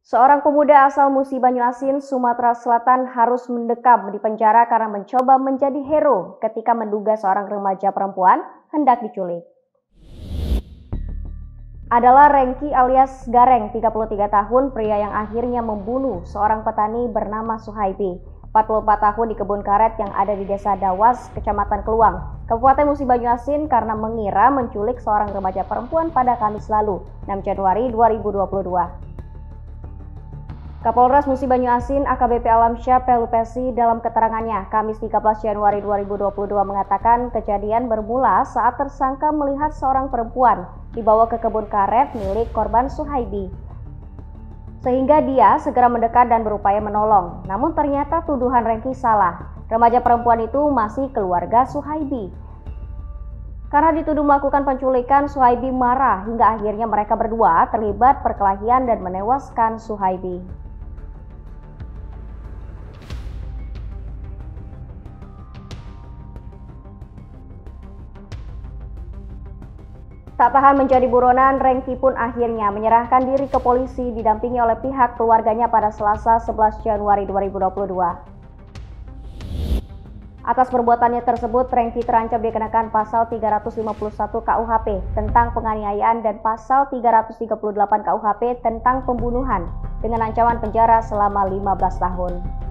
Seorang pemuda asal Musi Banyuasin, Sumatera Selatan harus mendekam di penjara karena mencoba menjadi hero ketika menduga seorang remaja perempuan hendak diculik. Adalah Rengki alias Gareng, 33 tahun, pria yang akhirnya membunuh seorang petani bernama Suhaibi, 44 tahun di kebun karet yang ada di Desa Dawas, Kecamatan Keluang, Kabupaten Musi Banyuasin karena mengira menculik seorang remaja perempuan pada Kamis lalu, 6 Januari 2022. Kapolres Musi Banyuasin AKBP Alamsyah Pelupesi dalam keterangannya Kamis 13 Januari 2022 mengatakan kejadian bermula saat tersangka melihat seorang perempuan dibawa ke kebun karet milik korban Suhaibi. Sehingga dia segera mendekat dan berupaya menolong. Namun ternyata tuduhan Rengki salah. Remaja perempuan itu masih keluarga Suhaibi. Karena dituduh melakukan penculikan, Suhaibi marah hingga akhirnya mereka berdua terlibat perkelahian dan menewaskan Suhaibi. Tak tahan menjadi buronan, Rengki pun akhirnya menyerahkan diri ke polisi didampingi oleh pihak keluarganya pada Selasa 11 Januari 2022. Atas perbuatannya tersebut, Rengki terancam dikenakan pasal 351 KUHP tentang penganiayaan dan pasal 338 KUHP tentang pembunuhan dengan ancaman penjara selama 15 tahun.